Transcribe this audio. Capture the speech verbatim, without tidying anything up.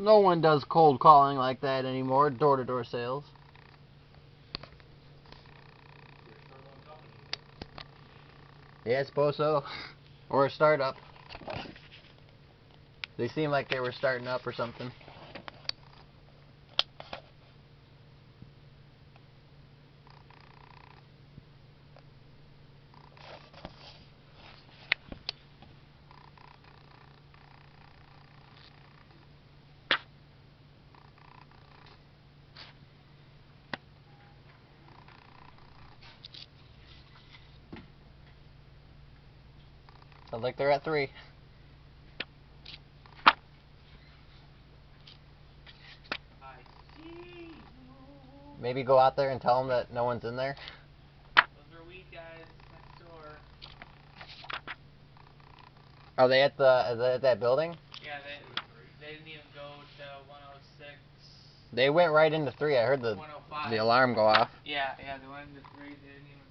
No one does cold calling like that anymore, door-to-door sales. Yeah, I suppose so. Or a startup. They seem like they were starting up or something. Sounds like they're at three. Maybe go out there and tell them that no one's in there. Those are weed guys next door. Are they at the are they at that building? Yeah, they they didn't even go to one oh six. They went right into three. I heard the one oh five. the alarm go off. Yeah, yeah, they went into three. They didn't even